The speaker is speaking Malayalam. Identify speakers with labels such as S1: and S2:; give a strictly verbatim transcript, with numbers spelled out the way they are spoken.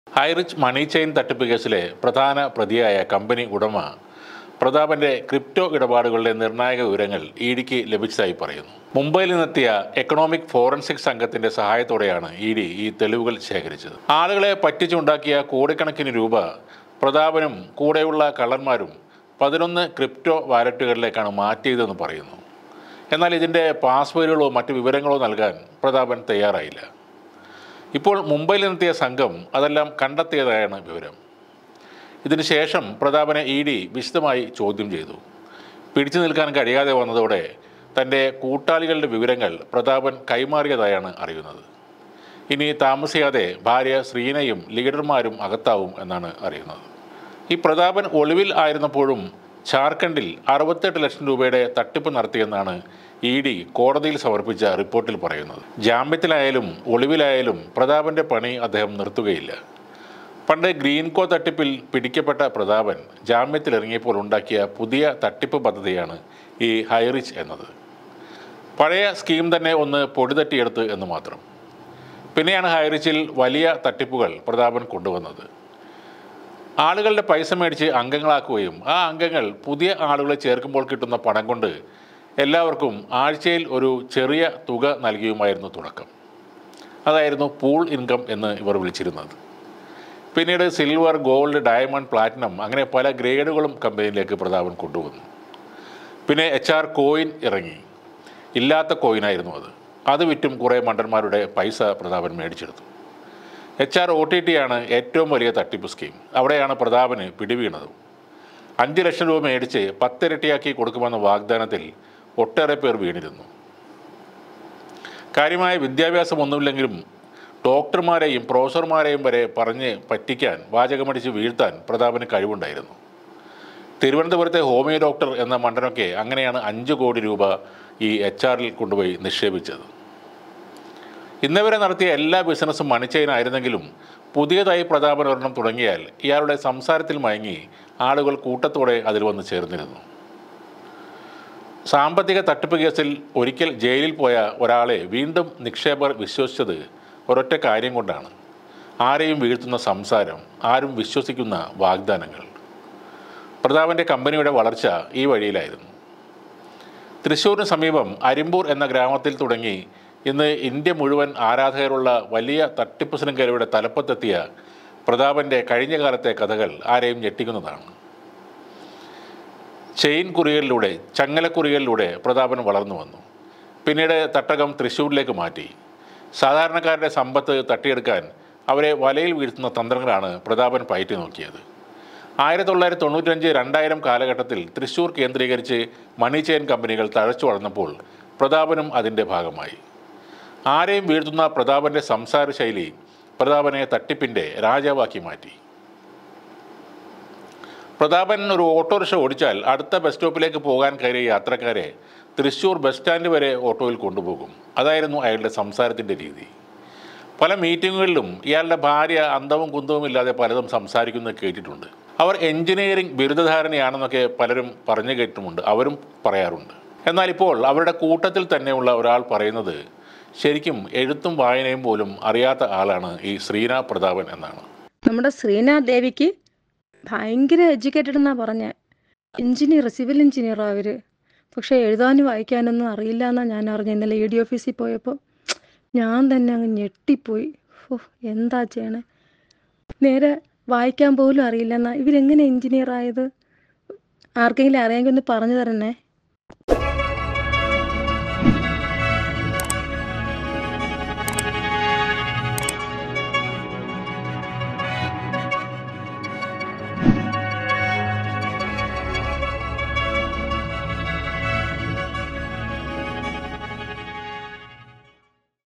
S1: ഹൈറിച്ച് മണി ചെയിൻ തട്ടിപ്പ് കേസിലെ പ്രധാന പ്രതിയായ കമ്പനി ഉടമ പ്രതാപന്റെ ക്രിപ്റ്റോ ഇടപാടുകളുടെ നിർണായക വിവരങ്ങൾ ഇ ഡിക്ക് ലഭിച്ചതായി പറയുന്നു. മുംബൈയിൽ നിന്നെത്തിയ എക്കണോമിക് ഫോറൻസിക് സംഘത്തിന്റെ സഹായത്തോടെയാണ് ഇ ഡി ഈ തെളിവുകൾ ശേഖരിച്ചത്. ആളുകളെ പറ്റിച്ചുണ്ടാക്കിയ കോടിക്കണക്കിന് രൂപ പ്രതാപനും കൂടെയുള്ള കള്ളന്മാരും പതിനൊന്ന് ക്രിപ്റ്റോ വാലറ്റുകളിലേക്കാണ് മാറ്റിയതെന്ന് പറയുന്നു. എന്നാൽ ഇതിൻ്റെ പാസ്വേഡുകളോ മറ്റ് വിവരങ്ങളോ നൽകാൻ പ്രതാപൻ തയ്യാറായില്ല. ഇപ്പോൾ മുംബൈയിൽ നിന്നെത്തിയ സംഘം അതെല്ലാം കണ്ടെത്തിയതായാണ് വിവരം. ഇതിനുശേഷം പ്രതാപനെ ഇ ഡി വിശദമായി ചോദ്യം ചെയ്തു. പിടിച്ചു നിൽക്കാൻ കഴിയാതെ വന്നതോടെ തൻ്റെ കൂട്ടാളികളുടെ വിവരങ്ങൾ പ്രതാപൻ കൈമാറിയതായാണ് അറിയുന്നത്. ഇനി താമസിയാതെ ഭാര്യ ശ്രീനയും ലീഡർമാരും അകത്താവും എന്നാണ് അറിയുന്നത്. ഈ പ്രതാപൻ ഒളിവിൽ ആയിരുന്നപ്പോഴും ജാർഖണ്ഡിൽ അറുപത്തെട്ട് ലക്ഷം രൂപയുടെ തട്ടിപ്പ് നടത്തിയെന്നാണ് ഇ ഡി കോടതിയിൽ സമർപ്പിച്ച റിപ്പോർട്ടിൽ പറയുന്നത്. ജാമ്യത്തിലായാലും ഒളിവിലായാലും പ്രതാപൻ്റെ പണി അദ്ദേഹം നിർത്തുകയില്ല. പണ്ട് ഗ്രീൻകോ തട്ടിപ്പിൽ പിടിക്കപ്പെട്ട പ്രതാപൻ ജാമ്യത്തിലിറങ്ങിയപ്പോൾ ഉണ്ടാക്കിയ പുതിയ തട്ടിപ്പ് പദ്ധതിയാണ് ഈ ഹൈറിച്ച് എന്നത്. പഴയ സ്കീം തന്നെ ഒന്ന് പൊടിതട്ടിയെടുത്ത് എന്ന് മാത്രം. പിന്നെയാണ് ഹൈറിച്ചിൽ വലിയ തട്ടിപ്പുകൾ പ്രതാപൻ കൊണ്ടുവന്നത്. ആളുകളുടെ പൈസ മേടിച്ച് അംഗങ്ങളാക്കുകയും ആ അംഗങ്ങൾ പുതിയ ആളുകളെ ചേർക്കുമ്പോൾ കിട്ടുന്ന പണം കൊണ്ട് എല്ലാവർക്കും ആഴ്ചയിൽ ഒരു ചെറിയ തുക നൽകിയുമായിരുന്നു തുടക്കം. അതായിരുന്നു പൂൾ ഇൻകം എന്ന് ഇവർ വിളിച്ചിരുന്നത്. പിന്നീട് സിൽവർ, ഗോൾഡ്, ഡയമണ്ട്, പ്ലാറ്റിനം അങ്ങനെ പല ഗ്രേഡുകളും കമ്പനിയിലേക്ക് പ്രതാപൻ കൊണ്ടുവന്നു. പിന്നെ എച്ച് ആർ കോയിൻ ഇറങ്ങി. ഇല്ലാത്ത കോയിനായിരുന്നു അത്. അത് വിറ്റും കുറേ മണ്ടന്മാരുടെ പൈസ പ്രതാപൻ മേടിച്ചെടുത്തു. H R O T T ആണ് ഏറ്റവും വലിയ തട്ടിപ്പ് സ്കീം. അവിടെയാണ് പ്രതാപന് പിടിവീണതും. അഞ്ച് ലക്ഷം രൂപ മേടിച്ച് പത്തിരട്ടിയാക്കി കൊടുക്കുമെന്ന വാഗ്ദാനത്തിൽ ഒട്ടേറെ പേർ വീണിരുന്നു. കാര്യമായ വിദ്യാഭ്യാസമൊന്നുമില്ലെങ്കിലും ഡോക്ടർമാരെയും പ്രൊഫസർമാരെയും വരെ പറഞ്ഞ് പറ്റിക്കാൻ, വാചകമടിച്ച് വീഴ്ത്താൻ പ്രതാപന് കഴിവുണ്ടായിരുന്നു. തിരുവനന്തപുരത്തെ ഹോമിയോ ഡോക്ടർ എന്ന മണ്ടനൊക്കെ അങ്ങനെയാണ് അഞ്ച് കോടി രൂപ ഈ എച്ച് ആറിൽ കൊണ്ടുപോയി നിക്ഷേപിച്ചത്. ഇന്നവരെ നടത്തിയ എല്ലാ ബിസിനസ്സും മണി ചെയിൻ ആയിരുന്നെങ്കിലും പുതിയതായി പ്രതാപൻ ഒരെണ്ണം തുടങ്ങിയാൽ ഇയാളുടെ സംസാരത്തിൽ മയങ്ങി ആളുകൾ കൂട്ടത്തോടെ അതിൽ വന്ന് ചേർന്നിരുന്നു. സാമ്പത്തിക തട്ടിപ്പ് കേസിൽ ഒരിക്കൽ ജയിലിൽ പോയ ഒരാളെ വീണ്ടും നിക്ഷേപകർ വിശ്വസിച്ചത് ഒരൊറ്റ കാര്യം കൊണ്ടാണ്: ആരെയും വീഴ്ത്തുന്ന സംസാരം, ആരും വിശ്വസിക്കുന്ന വാഗ്ദാനങ്ങൾ. പ്രതാപൻ്റെ കമ്പനിയുടെ വളർച്ച ഈ വഴിയിലായിരുന്നു. തൃശ്ശൂരിന് സമീപം അരിമ്പൂർ എന്ന ഗ്രാമത്തിൽ തുടങ്ങി ഇന്ന് ഇന്ത്യ മുഴുവൻ ആരാധകരുള്ള വലിയ തട്ടിപ്പ് ശൃംഖലയുടെ തലപ്പത്തെത്തിയ പ്രതാപൻ്റെ കഴിഞ്ഞ കാലത്തെ കഥകൾ ആരെയും ഞെട്ടിക്കുന്നതാണ്. ചെയിൻ കുറികളിലൂടെ, ചങ്ങലക്കുറികളിലൂടെ പ്രതാപൻ വളർന്നു വന്നു. പിന്നീട് തട്ടകം തൃശ്ശൂരിലേക്ക് മാറ്റി. സാധാരണക്കാരുടെ സമ്പത്ത് തട്ടിയെടുക്കാൻ അവരെ വലയിൽ വീഴ്ത്തുന്ന തന്ത്രങ്ങളാണ് പ്രതാപൻ പയറ്റി നോക്കിയത്. ആയിരത്തി തൊള്ളായിരത്തി തൊണ്ണൂറ്റഞ്ച് രണ്ടായിരം കാലഘട്ടത്തിൽ തൃശ്ശൂർ കേന്ദ്രീകരിച്ച് മണി ചെയിൻ കമ്പനികൾ തഴച്ചു വളർന്നപ്പോൾ പ്രതാപനും അതിൻ്റെ ഭാഗമായി. ആരെയും വീഴ്ത്തുന്ന പ്രതാപൻ്റെ സംസാര ശൈലി പ്രതാപനെ തട്ടിപ്പിൻ്റെ രാജാവാക്കി മാറ്റി. പ്രതാപൻ ഒരു ഓട്ടോറിക്ഷ ഓടിച്ചാൽ അടുത്ത ബസ് സ്റ്റോപ്പിലേക്ക് പോകാൻ കയറിയ യാത്രക്കാരെ തൃശ്ശൂർ ബസ് സ്റ്റാൻഡ് വരെ ഓട്ടോയിൽ കൊണ്ടുപോകും. അതായിരുന്നു അയാളുടെ സംസാരത്തിൻ്റെ രീതി. പല മീറ്റിങ്ങുകളിലും ഇയാളുടെ ഭാര്യ അന്തവും കുന്തവും ഇല്ലാതെ പലതും സംസാരിക്കുന്നത് കേട്ടിട്ടുണ്ട്. അവർ എൻജിനീയറിംഗ് ബിരുദധാരണിയാണെന്നൊക്കെ പലരും പറഞ്ഞു കേട്ടിട്ടുമുണ്ട്, അവരും പറയാറുണ്ട്. എന്നാൽ ഇപ്പോൾ അവരുടെ കൂട്ടത്തിൽ തന്നെയുള്ള ഒരാൾ പറയുന്നത് ശരിക്കും എഴുത്തും വായനയും പോലും അറിയാത്ത ആളാണ് ഈ ശ്രീന പ്രതാപൻ എന്നാണ്.
S2: നമ്മുടെ ശ്രീന ദേവിക്ക് ഭയങ്കര എഡ്യൂക്കേറ്റഡ് എന്നാ പറഞ്ഞ എഞ്ചിനീയർ, സിവിൽ എഞ്ചിനീയറോ അവര്. പക്ഷെ എഴുതാനും വായിക്കാനൊന്നും അറിയില്ല എന്നാ ഞാൻ അറിഞ്ഞ. ഇന്നലെ ഇ ഡി ഓഫീസിൽ പോയപ്പോൾ ഞാൻ തന്നെ അങ്ങ് ഞെട്ടിപ്പോയി. ഓ, എന്താ ചെയ്യണേ, നേരെ വായിക്കാൻ പോലും അറിയില്ല എന്നാ. ഇവരെങ്ങനെ എഞ്ചിനീയർ ആയത്? ആർക്കെങ്കിലും അറിയാമെങ്കിൽ ഒന്ന് പറഞ്ഞു തരണേ.